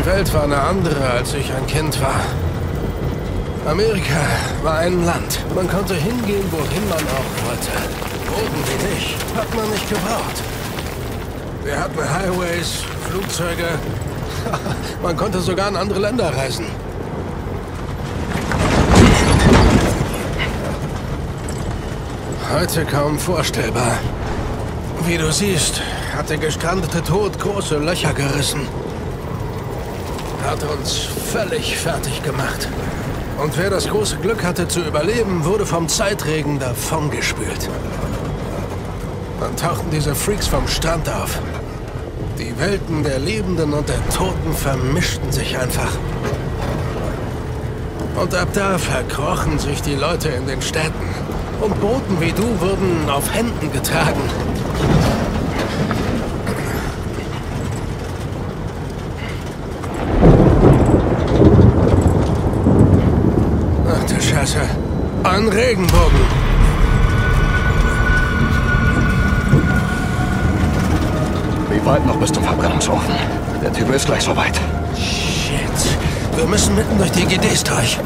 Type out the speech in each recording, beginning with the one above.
Welt war eine andere, als ich ein Kind war. Amerika war ein Land. Man konnte hingehen, wohin man auch wollte. Boden wie dich hat man nicht gebraucht. Wir hatten Highways, Flugzeuge. Man konnte sogar in andere Länder reisen. Heute kaum vorstellbar. Wie du siehst, hat der gestrandete Tod große Löcher gerissen. Hat uns völlig fertig gemacht. Und wer das große Glück hatte zu überleben, wurde vom Zeitregen davongespült. Dann tauchten diese Freaks vom Strand auf. Die Welten der Lebenden und der Toten vermischten sich einfach. Und ab da verkrochen sich die Leute in den Städten. Und Boten wie du wurden auf Händen getragen. Ach du Scheiße. Ein Regenbogen. Wie weit noch bis zum Verbrennungsofen? Der Typ ist gleich soweit. Shit. Wir müssen mitten durch die GDs durch.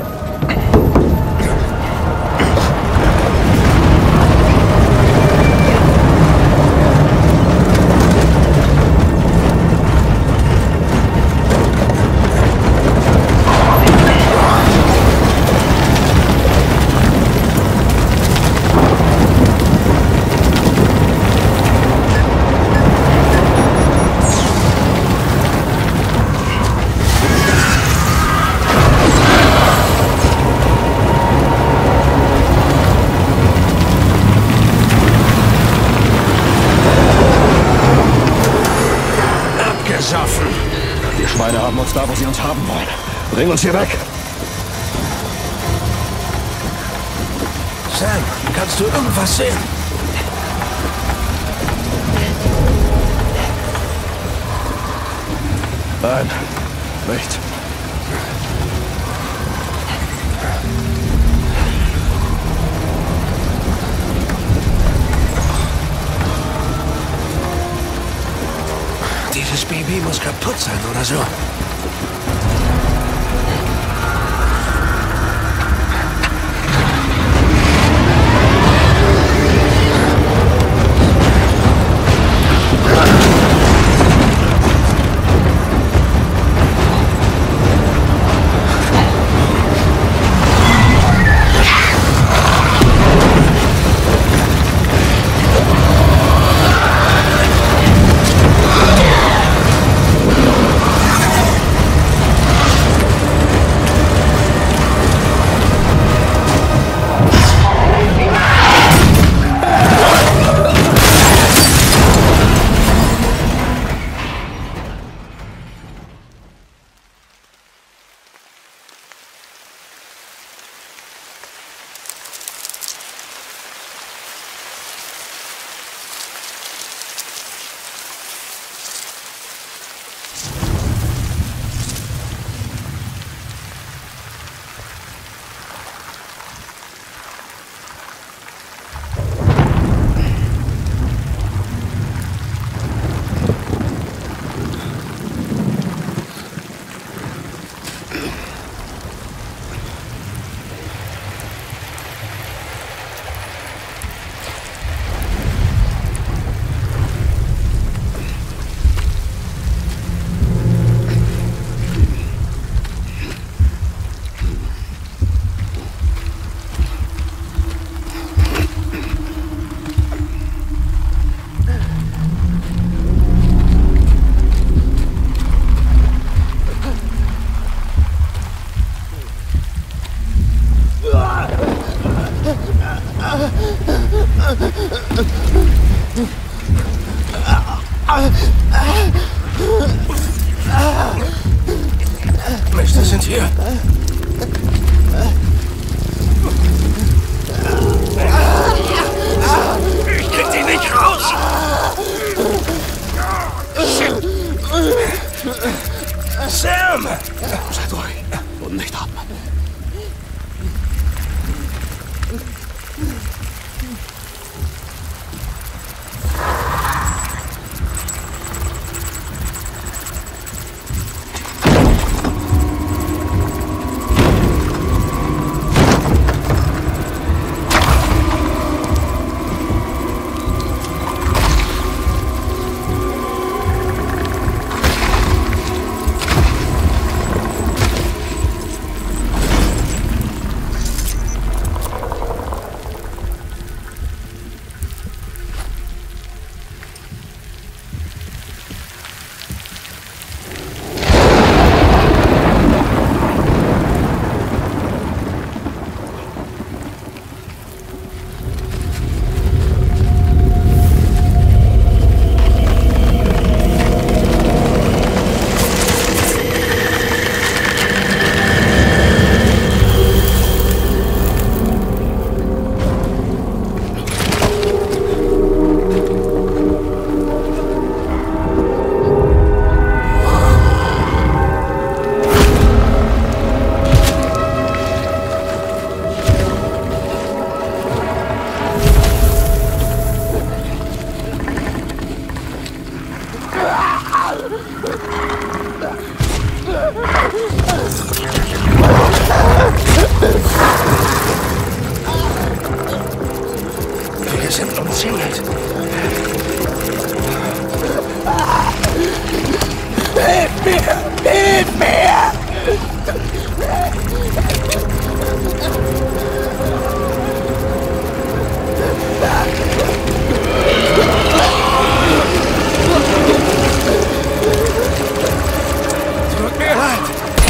Die Schweine haben uns da, wo sie uns haben wollen. Bring uns hier weg! Sam, kannst du irgendwas sehen? Nein, nichts. Dieses Baby muss kaputt sein oder so. Mist, wir sind hier. Ich krieg die nicht raus. Shit. Sam! Seid ruhig und nicht atmen. Hilf mir! Tut mir leid!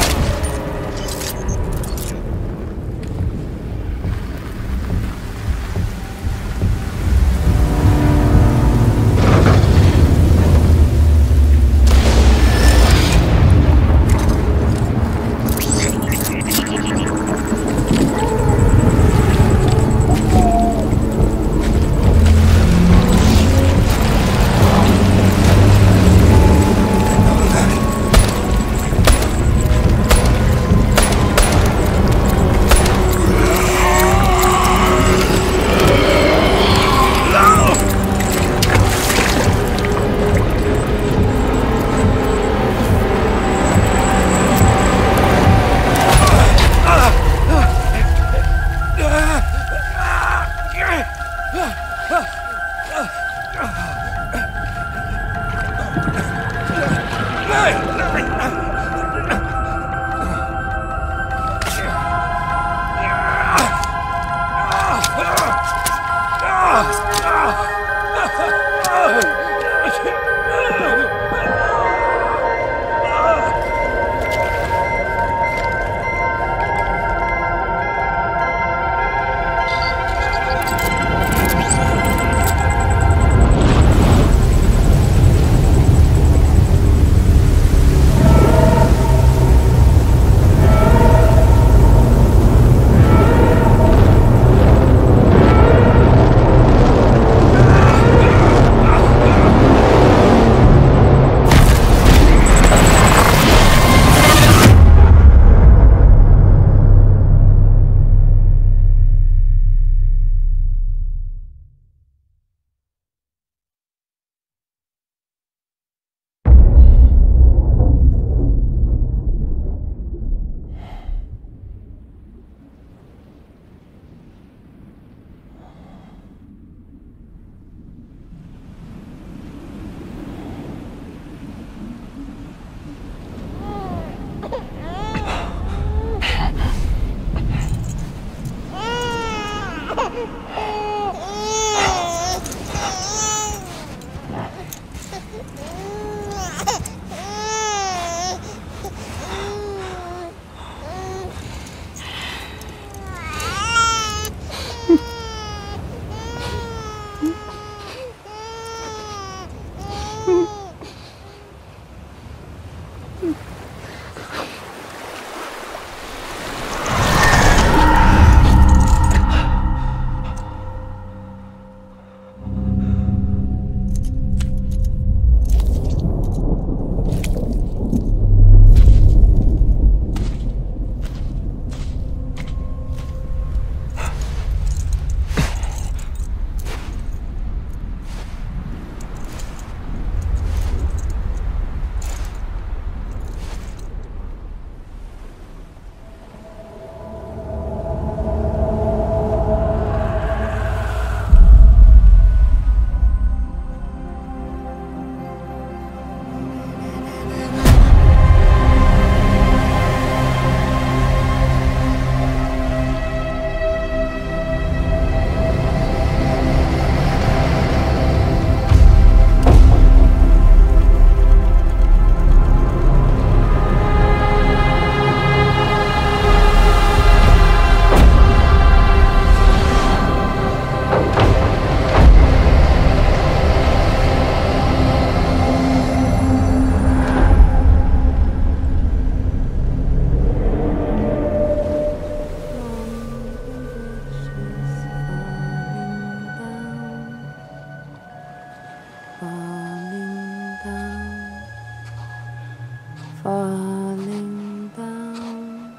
falling down.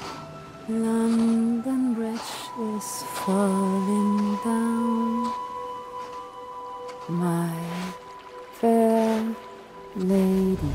London Bridge is falling down. My fair lady.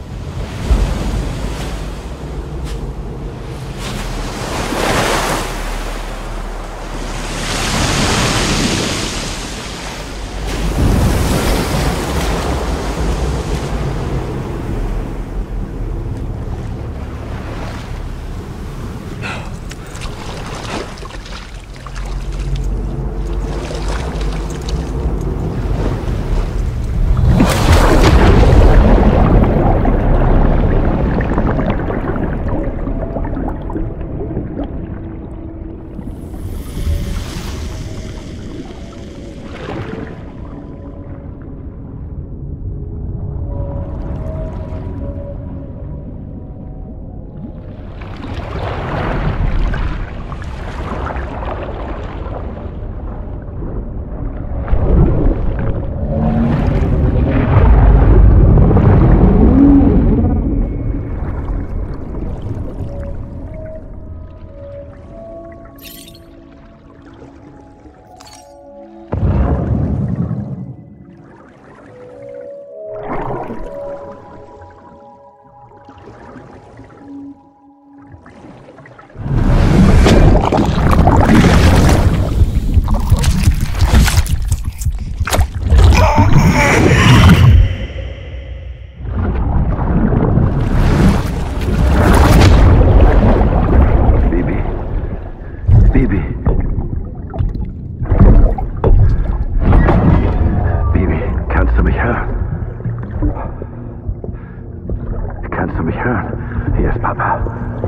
Kannst du mich hören? Hier ist Papa.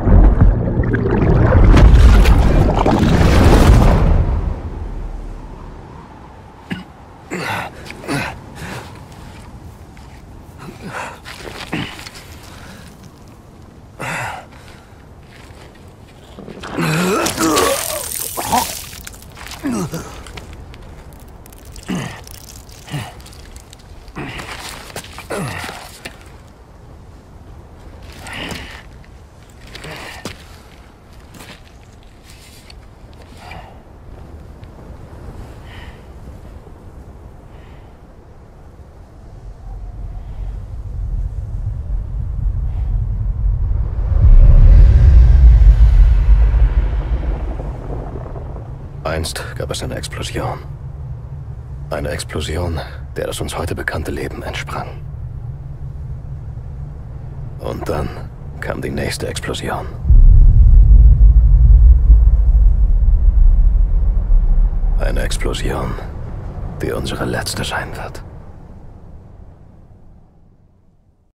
Einst gab es eine Explosion. Eine Explosion, der das uns heute bekannte Leben entsprang. Und dann kam die nächste Explosion. Eine Explosion, die unsere letzte sein wird.